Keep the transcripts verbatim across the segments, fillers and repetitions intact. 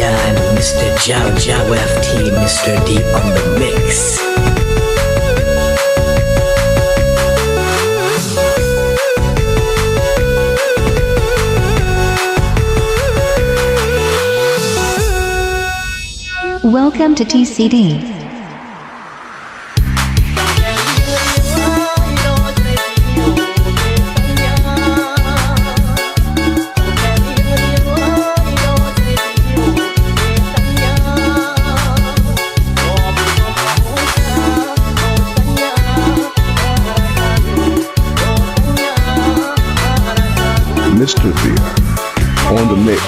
Thea and Mister Jow Jow F T, Mister D on the mix. Welcome to T C D. Mister Thea on the mix.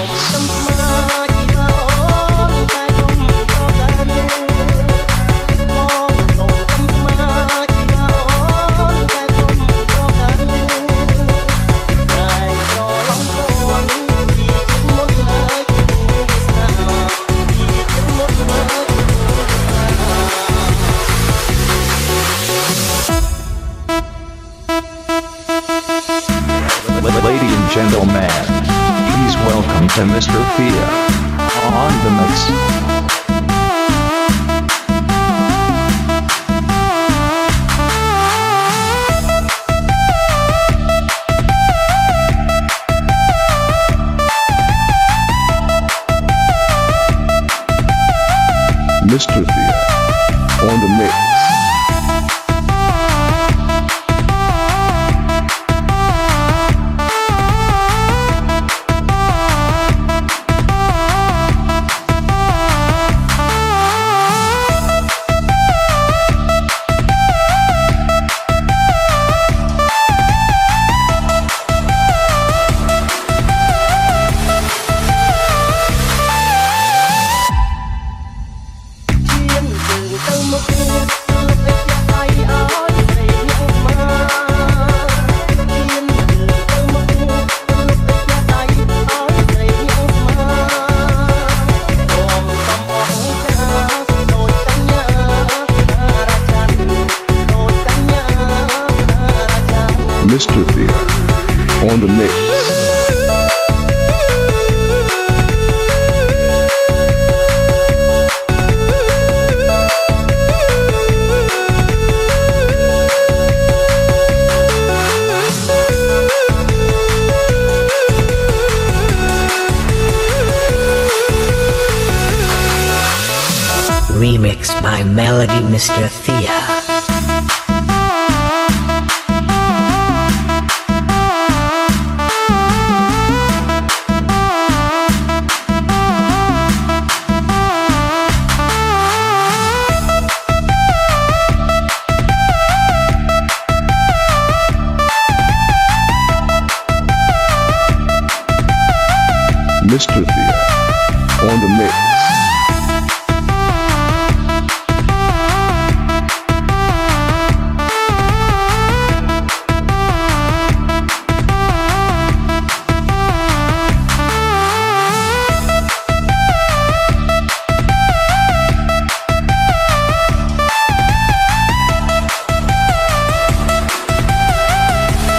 Ladies and gentlemen, please welcome to Mister Thea on the mix. Mister Thea on the mix. Mister Thea on the mix. Remixed by Melody Mister Thea. Mister Thea on the mix.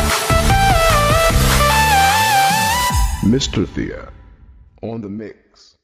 Mister Thea on the mix.